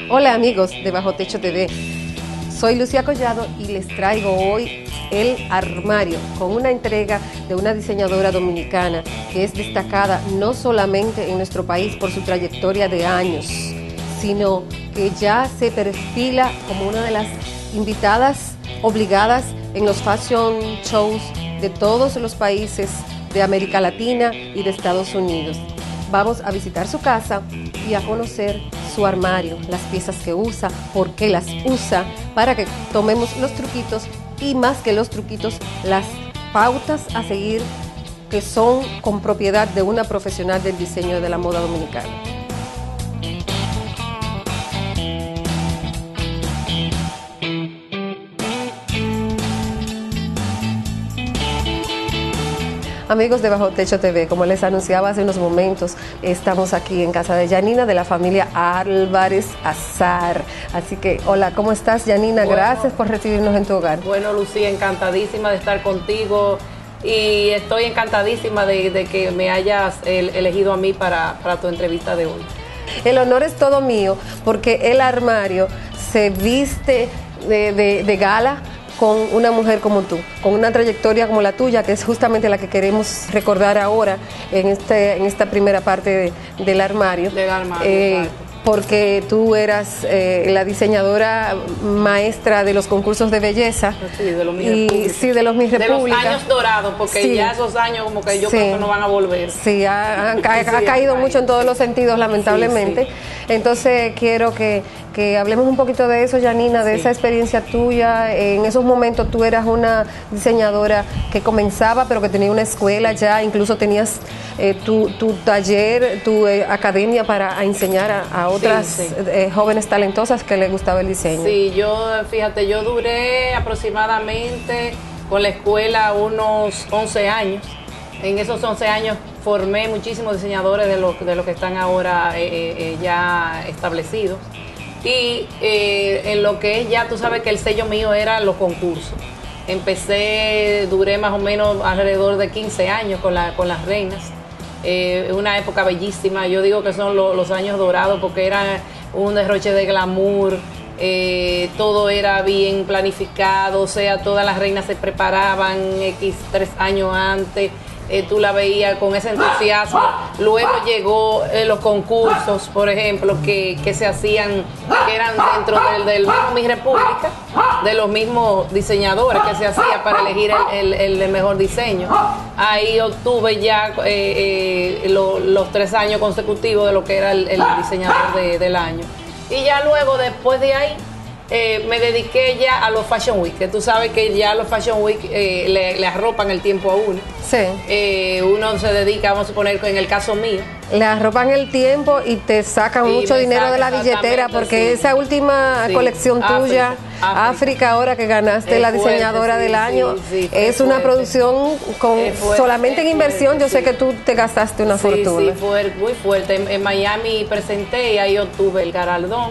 Hola amigos de Bajo Techo TV, soy Lucía Collado y les traigo hoy el armario con una entrega de una diseñadora dominicana que es destacada no solamente en nuestro país por su trayectoria de años, sino que ya se perfila como una de las invitadas obligadas en los fashion shows de todos los países de América Latina y de Estados Unidos. Vamos a visitar su casa y a conocer su armario, las piezas que usa, por qué las usa, para que tomemos los truquitos y más que los truquitos, las pautas a seguir que son con propiedad de una profesional del diseño de la moda dominicana. Amigos de Bajo Techo TV, como les anunciaba hace unos momentos, estamos aquí en casa de Yanina, de la familia Álvarez Azar. Así que, hola, ¿cómo estás, Yanina? Bueno, gracias por recibirnos en tu hogar. Bueno, Lucía, encantadísima de estar contigo y estoy encantadísima de que me hayas elegido a mí para tu entrevista de hoy. El honor es todo mío, porque el armario se viste de gala con una mujer como tú, con una trayectoria como la tuya, que es justamente la que queremos recordar ahora en esta primera parte del armario. Del armario, porque tú eras la diseñadora maestra de los concursos de belleza. Sí, de los Miss República. Sí, de los Miss República. De los años dorados, porque sí, ya esos años como que yo creo que no van a volver. Sí, ha caído mucho en todos los sentidos, lamentablemente. Sí. Entonces quiero que hablemos un poquito de eso, Yanina, de esa experiencia tuya. En esos momentos tú eras una diseñadora que comenzaba, pero que tenía una escuela ya, incluso tenías tu taller, tu academia para enseñar a otras jóvenes talentosas que les gustaba el diseño. Sí, fíjate, yo duré aproximadamente con la escuela unos 11 años. En esos 11 años formé muchísimos diseñadores de los que están ahora ya establecidos. Y en lo que es ya, tú sabes que el sello mío era los concursos. Duré más o menos alrededor de 15 años con las reinas. Una época bellísima, yo digo que son los años dorados porque era un derroche de glamour, todo era bien planificado, o sea, todas las reinas se preparaban 3 años antes. Tú la veías con ese entusiasmo. Luego llegó los concursos, por ejemplo, que se hacían, que eran dentro del mismo Miss República, de los mismos diseñadores que se hacía para elegir el mejor diseño. Ahí obtuve ya los 3 años consecutivos de lo que era el diseñador del año. Y ya luego, después de ahí, me dediqué ya a los Fashion Week, que tú sabes que ya los Fashion Week le arropan el tiempo a uno. Sí. Uno se dedica, vamos a suponer, en el caso mío. Le arropan el tiempo y te sacan mucho dinero de la billetera, porque esa última colección tuya, África, ahora que ganaste la diseñadora del año, es una producción solamente en inversión. Yo sé que tú te gastaste una fortuna. Sí, fue muy fuerte. En Miami presenté y ahí obtuve el galardón.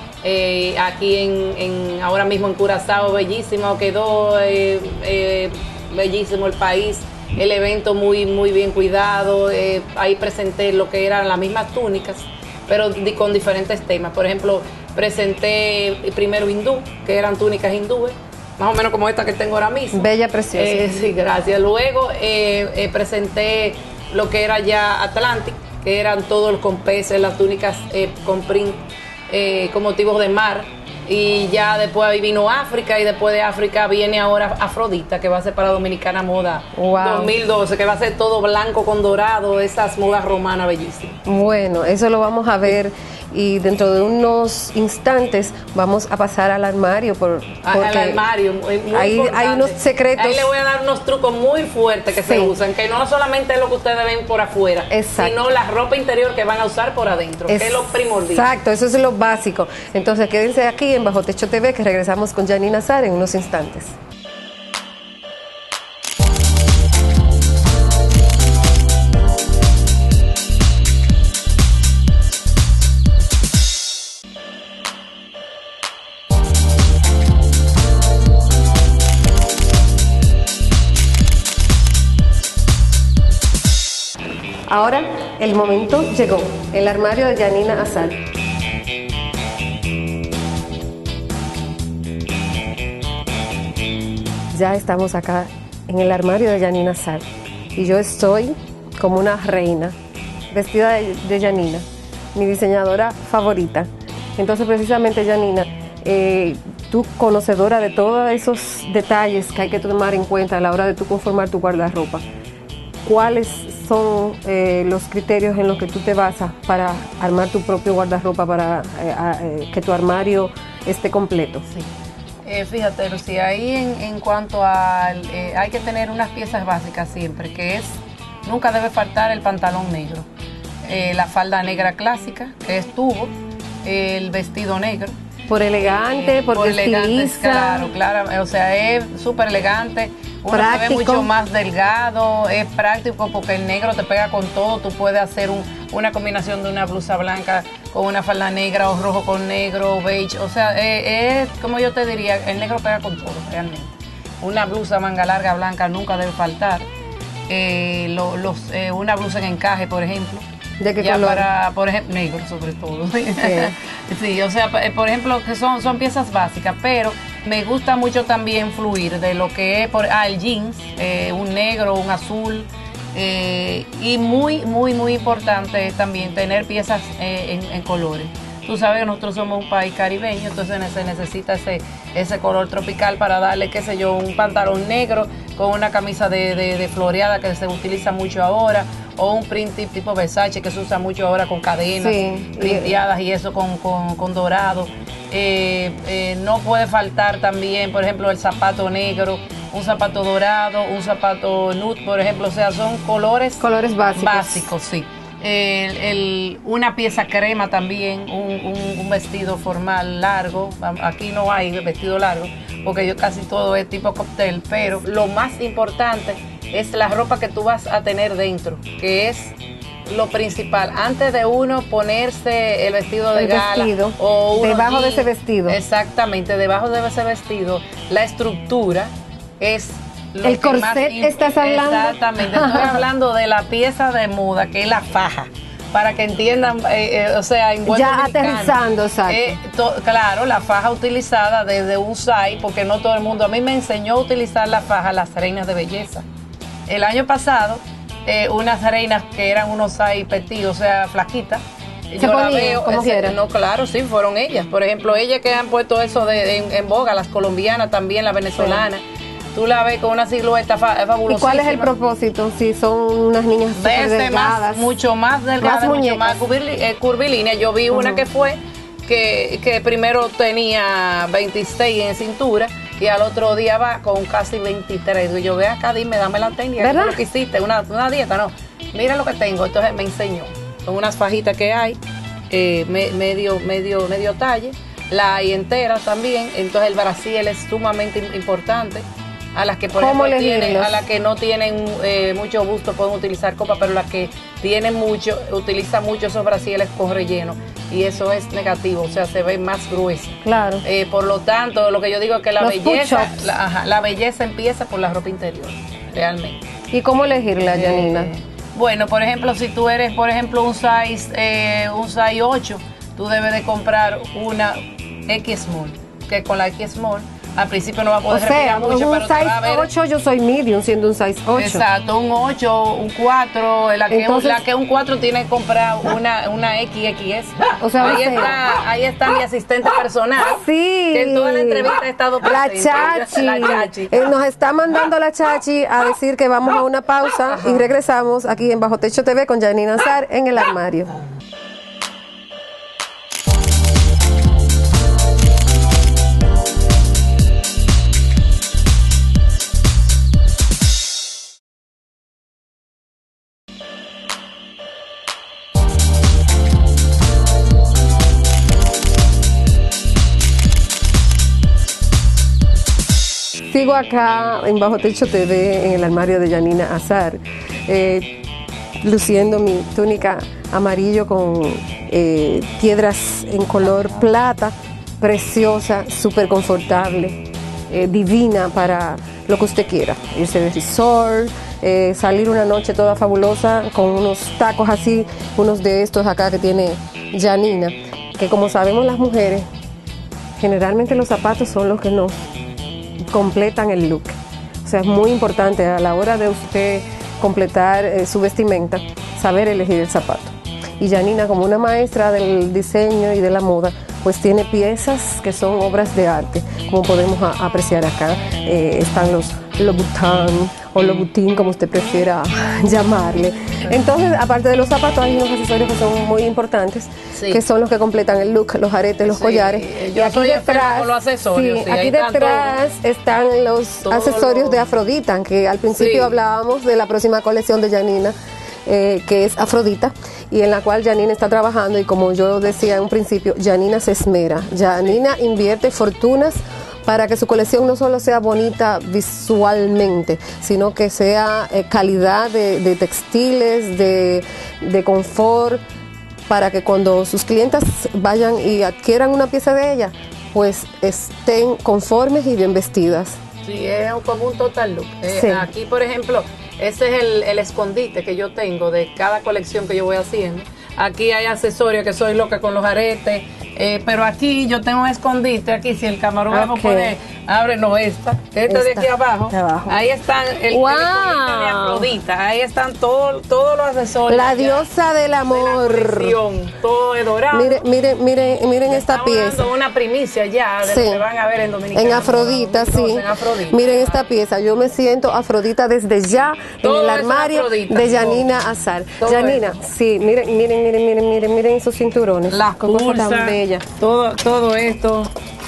Aquí ahora mismo en Curazao, bellísimo, quedó bellísimo el país, el evento muy, muy bien cuidado. Ahí presenté lo que eran las mismas túnicas, pero con diferentes temas. Por ejemplo, presenté primero hindú, que eran túnicas hindúes, más o menos como esta que tengo ahora mismo. Bella, preciosa. Sí, gracias. Luego presenté lo que era ya Atlantic, que eran todos con peces, las túnicas con print, con motivos de mar. Y ya después ahí vino África, y después de África viene ahora Afrodita, que va a ser para Dominicana Moda 2012, que va a ser todo blanco con dorado, esas modas romanas bellísimas. Bueno, eso lo vamos a ver, y dentro de unos instantes vamos a pasar al armario. Al armario, muy hay unos secretos. Ahí le voy a dar unos trucos muy fuertes que se usan, que no solamente es lo que ustedes ven por afuera, sino la ropa interior que van a usar por adentro, que es lo primordial. Exacto, eso es lo básico. Entonces quédense aquí en Bajo Techo TV, que regresamos con Yanina Azar en unos instantes. Ahora el momento llegó, el armario de Yanina Azar. ya estamos acá en el armario de Yanina Azar y yo estoy como una reina, vestida de Yanina, mi diseñadora favorita. Entonces precisamente Yanina, tú conocedora de todos esos detalles que hay que tomar en cuenta a la hora de tú conformar tu guardarropa, ¿cuáles son los criterios en los que tú te basas para armar tu propio guardarropa, para que tu armario esté completo? Sí. Fíjate, Lucía, ahí en cuanto a hay que tener unas piezas básicas siempre, que es, nunca debe faltar el pantalón negro, la falda negra clásica, que es tubo, el vestido negro. Por elegante, porque estiliza. Claro, o sea, es súper elegante. Uno se ve mucho más delgado, es práctico porque el negro te pega con todo. Tú puedes hacer una combinación de una blusa blanca con una falda negra o rojo con negro, beige. O sea, es como yo te diría, el negro pega con todo realmente. Una blusa manga larga blanca nunca debe faltar. Una blusa en encaje, por ejemplo. ¿De qué color? Por ejemplo, negro sobre todo. Sí, o sea, por ejemplo, que son piezas básicas, pero me gusta mucho también fluir de lo que es el jeans, un negro, un azul, y muy importante es también tener piezas en colores. Tú sabes que nosotros somos un país caribeño, entonces se necesita ese color tropical para darle, qué sé yo, un pantalón negro con una camisa de floreada que se utiliza mucho ahora, o un print tipo Versace que se usa mucho ahora con cadenas printeadas y eso con dorado. No puede faltar también, por ejemplo, el zapato negro, un zapato dorado, un zapato nude, por ejemplo. O sea, son colores básicos, sí. Una pieza crema también, un vestido formal largo. Aquí no hay vestido largo porque yo casi todo es tipo cóctel, pero lo más importante es la ropa que tú vas a tener dentro, que es lo principal. Antes de uno ponerse el vestido de gala o debajo de ese vestido. Exactamente, debajo de ese vestido, la estructura es el corset. ¿Estás hablando? Exactamente, estoy hablando de la pieza de moda, que es la faja, para que entiendan, o sea, en buen ya dominicano, aterrizando, exacto. Claro, la faja utilizada desde un SAI, porque no todo el mundo, a mí me enseñó a utilizar la faja las reinas de belleza. El año pasado, unas reinas que eran unos SAI petit, o sea, flaquitas, yo la veo, como quieran. No, claro, sí, fueron ellas. Por ejemplo, ellas que han puesto eso en boga, las colombianas también, las venezolanas. Sí. Tú la ves con una silueta fabulosa. ¿Y cuál es el propósito? Si son unas niñas delgadas, mucho más delgadas, mucho más curvilíneas. Yo vi una que fue que primero tenía 26 en cintura y al otro día va con casi 23. Yo ve acá, dime, dame la técnica. ¿Verdad? ¿Qué es lo que hiciste? Una dieta, no. Mira lo que tengo. Entonces me enseñó. Son unas fajitas que hay, medio talle. La hay entera también. Entonces el brasier es sumamente importante. A las que, por ejemplo, a las que no tienen mucho gusto pueden utilizar copa, pero las que tienen mucho, utilizan mucho esos brasieres con relleno y eso es negativo, o sea, se ve más gruesa. Claro. Por lo tanto, lo que yo digo es que la belleza empieza por la ropa interior, realmente. ¿Y cómo elegirla, Yanina? Bueno, por ejemplo, si tú eres, por ejemplo, un size 8, tú debes de comprar una X small, que con la X small al principio no va a poder respirar mucho, pero un size 8, yo soy medium siendo un size 8. Exacto, un 8, un 4, la que un 4 tiene que comprar una XXS. O sea, ahí está mi asistente personal. Sí. Que en toda la entrevista ha estado presente. La Chachi. Nos está mandando la Chachi a decir que vamos a una pausa y regresamos aquí en Bajo Techo TV con Yanina Azar en el armario. Sigo acá en Bajo Techo TV en el armario de Yanina Azar, luciendo mi túnica amarillo con piedras en color plata, preciosa, súper confortable, divina para lo que usted quiera, irse de resort, salir una noche toda fabulosa con unos tacos así, unos de estos acá que tiene Yanina, que como sabemos las mujeres, generalmente los zapatos son los que nos completan el look. O sea, es muy importante a la hora de usted completar su vestimenta, saber elegir el zapato. Y Janina, como una maestra del diseño y de la moda, pues tiene piezas que son obras de arte, como podemos apreciar acá. Están los Louboutin o Louboutin, como usted prefiera llamarle. Entonces, aparte de los zapatos, hay unos accesorios que son muy importantes, que son los que completan el look, los aretes, los collares. Y aquí detrás, con los accesorios, aquí detrás están los accesorios de Afrodita, que al principio hablábamos de la próxima colección de Janina, que es Afrodita, y en la cual Janina está trabajando, y como yo decía en un principio, Janina se esmera, Janina invierte fortunas para que su colección no solo sea bonita visualmente, sino que sea calidad de textiles, de confort, para que cuando sus clientas vayan y adquieran una pieza de ella, pues estén conformes y bien vestidas. Sí, es como un total look. Aquí, por ejemplo, ese es el escondite que yo tengo de cada colección que yo voy haciendo. Aquí hay accesorios que soy loca con los aretes, pero aquí yo tengo un escondite. Aquí, si el camarógrafo puede, ábrenos esta de aquí abajo. Ahí están el escondite de Afrodita. Ahí están todos los accesorios. La diosa del amor. De la colección, todo es dorado. Miren esta pieza. Una primicia ya de lo que van a ver en Dominicana. En Afrodita, sí. En Afrodita. Miren esta pieza. Yo me siento Afrodita desde ya todo en el armario de Janina Azar. Janina, sí, miren esos cinturones. Las pulsas, tan bellas. Todo esto,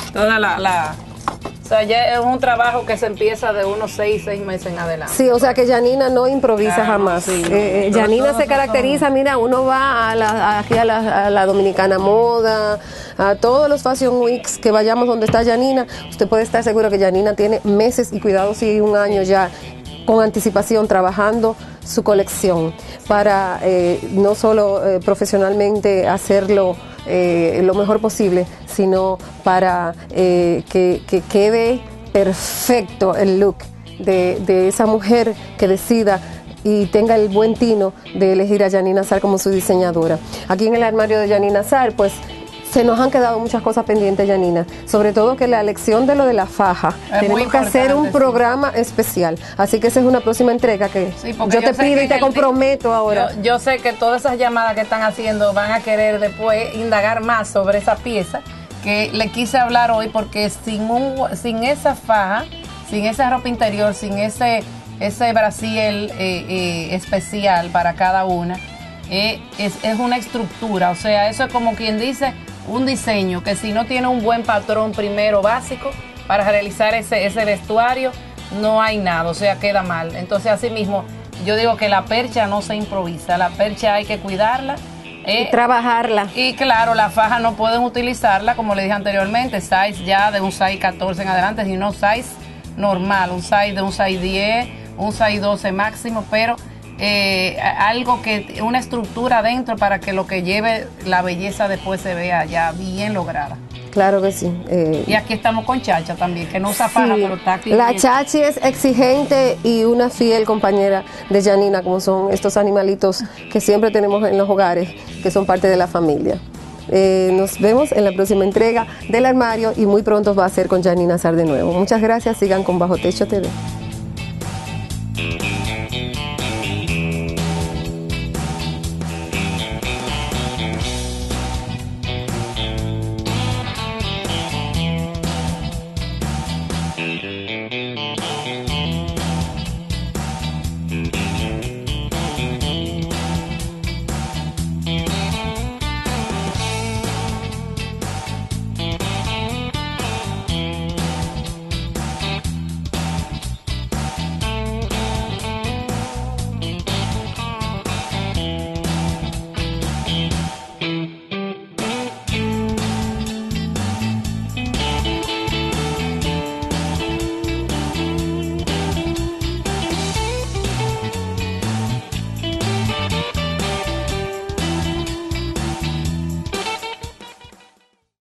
o sea, ya es un trabajo que se empieza de unos 6 meses en adelante. Sí, o sea que Janina no improvisa jamás. Sí. Janina se caracteriza, mira, uno va aquí a la Dominicana Moda, a todos los Fashion Weeks que vayamos donde está Janina, usted puede estar seguro que Janina tiene meses y cuidado si un año ya con anticipación trabajando su colección para no solo profesionalmente hacerlo lo mejor posible, sino para que quede perfecto el look de esa mujer que decida y tenga el buen tino de elegir a Janina Azar como su diseñadora. Aquí en el armario de Janina Azar, pues se nos han quedado muchas cosas pendientes, Janina, sobre todo que la elección de lo de la faja, tenemos que hacer un programa especial, así que esa es una próxima entrega que yo te pido y te comprometo ahora. Yo sé que todas esas llamadas que están haciendo van a querer después indagar más sobre esa pieza que le quise hablar hoy, porque sin esa faja, sin esa ropa interior, sin ese brasier especial para cada una, es una estructura, o sea, eso es como quien dice un diseño que si no tiene un buen patrón primero básico para realizar ese vestuario, no hay nada, o sea, queda mal. Entonces, así mismo, yo digo que la percha no se improvisa, la percha hay que cuidarla. Y trabajarla. Y claro, la faja no pueden utilizarla, como le dije anteriormente, size ya de un size 14 en adelante, sino size normal, un size 10, un size 12 máximo, pero algo que, una estructura dentro para que lo que lleve la belleza después se vea ya bien lograda. Claro que sí. Y aquí estamos con Chacha también, que no usa faja, pero está aquí. La Chachi es exigente y una fiel compañera de Janina, como son estos animalitos que siempre tenemos en los hogares, que son parte de la familia. Nos vemos en la próxima entrega del armario y muy pronto va a ser con Janina Azar de nuevo. Muchas gracias, sigan con Bajo Techo TV.